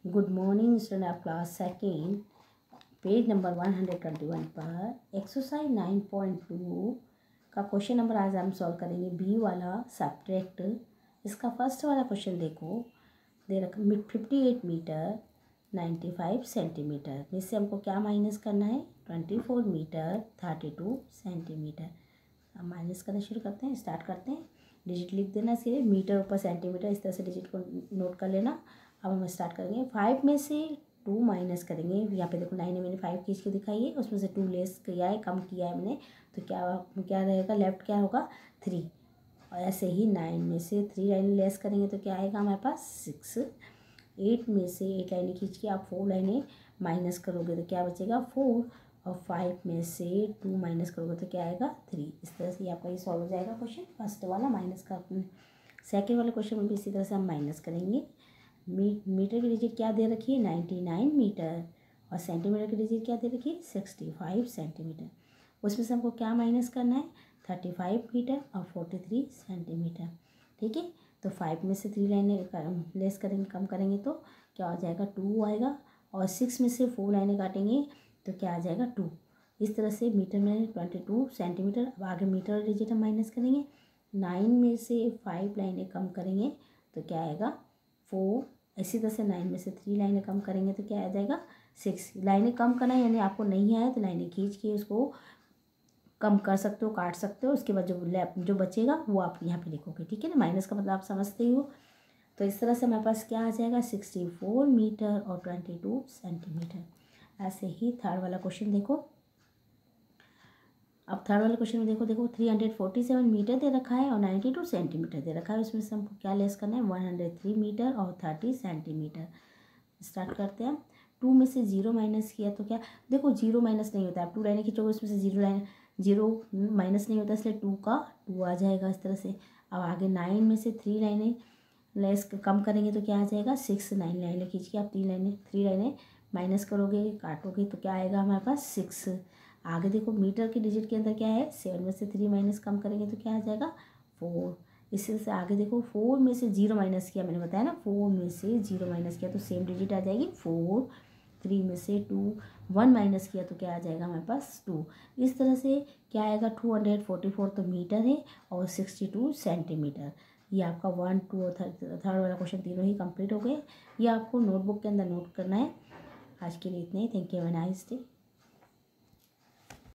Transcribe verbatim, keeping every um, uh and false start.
Good morning student of class second, page number one hundred twenty one पर exercise nine point two का question number आज हम solve करेंगे। B वाला subtract. इसका फर्स्ट वाला क्वेश्चन देखो, दे रखा fifty eight meter ninety five centimeter में से हमको क्या माइनस करना है, twenty four meter thirty two centimeter. अब माइनस करना शुरू करते हैं, स्टार्ट करते हैं। डिजिट लिख देना इसके लिए, मीटर ऊपर सेंटीमीटर, इस तरह से डिजिट को नोट कर लेना। अब हम स्टार्ट करेंगे। फाइव में से टू माइनस करेंगे। यहाँ पे देखो नाइन में मैंने फाइव खींच के दिखाई है, उसमें से टू लेस किया है, कम किया है मैंने, तो क्या क्या रहेगा, लेफ्ट क्या होगा, थ्री। और ऐसे ही नाइन में से थ्री लाइनें लेस करेंगे तो क्या आएगा हमारे पास, सिक्स। एट में से एट लाइनें खींच के आप फोर लाइनें माइनस करोगे तो क्या बचेगा, फोर। और फाइव में से टू माइनस करोगे तो क्या आएगा, थ्री। इस तरह से आपका ये सॉल्व हो जाएगा क्वेश्चन फर्स्ट वाला माइनस का। सेकेंड वाले क्वेश्चन में भी इसी तरह से हम माइनस करेंगे। मी मीटर की डिजिट क्या दे रखी है, नाइन्टी नाइन मीटर, और सेंटीमीटर की डिजिट क्या दे रखी है, सिक्सटी फाइव सेंटीमीटर। उसमें से हमको क्या माइनस करना है, थर्टी फाइव मीटर और फोर्टी थ्री सेंटीमीटर। ठीक है, तो फाइव में से थ्री लाइनें लेस करेंगे, कम करेंगे तो क्या हो जाएगा, टू आएगा। और सिक्स में से फोर लाइनें काटेंगे तो क्या आ जाएगा, टू। इस तरह से मीटर में ट्वेंटी टू सेंटीमीटर। अब आगे मीटर डिजिट हम माइनस करेंगे। नाइन में से फाइव लाइनें कम करेंगे तो क्या आएगा, फोर। इसी तरह से नाइन में से थ्री लाइनें कम करेंगे तो क्या आ जाएगा, सिक्स। लाइनें कम करना है, यानी आपको नहीं आया तो लाइनें खींच के उसको कम कर सकते हो, काट सकते हो। उसके बाद जो लेफ्ट जो बचेगा वो आप यहाँ पे लिखोगे। ठीक है ना, माइनस का मतलब आप समझते ही हो। तो इस तरह से हमारे पास क्या आ जाएगा, सिक्सटी फोर मीटर और ट्वेंटी टू सेंटीमीटर। ऐसे ही थर्ड वाला क्वेश्चन देखो। अब थर्ड वाले क्वेश्चन में देखो देखो three hundred forty seven meter दे रखा है और नाइन्टी टू सेंटीमीटर दे रखा है। उसमें से हमको क्या लेस करना है, वन हंड्रेड थ्री मीटर और थर्टी सेंटीमीटर। स्टार्ट करते हैं। टू में से जीरो माइनस किया तो क्या, देखो जीरो माइनस नहीं होता है। आप टू लाइनें खींचोगे उसमें से जीरो लाइन जीरो माइनस नहीं होता, इसलिए टू का टू आ जाएगा इस तरह से। अब आगे नाइन में से थ्री लाइनें लेस कम करेंगे तो क्या आ जाएगा, सिक्स। नाइन लाइनें खींच के आप तीन लाइनें थ्री लाइनें माइनस करोगे, काटोगे तो क्या आएगा हमारे पास, सिक्स। आगे देखो मीटर की डिजिट के अंदर क्या है, सेवन में से थ्री माइनस कम करेंगे तो क्या आ जाएगा, फोर। इसी से आगे देखो फोर में से जीरो माइनस किया, मैंने बताया ना, फोर में से जीरो माइनस किया तो सेम डिजिट आ जाएगी, फोर। थ्री में से टू वन माइनस किया तो क्या आ जाएगा हमारे पास, टू। इस तरह से क्या आएगा, टू हंड्रेड फोर्टी फोर तो मीटर है और सिक्सटी टू सेंटीमीटर। ये आपका वन टू और थर्ड वाला क्वेश्चन तीनों ही कंप्लीट हो गए। ये आपको नोटबुक के अंदर नोट करना है। आज के लिए इतने ही। Thank you, have a nice day.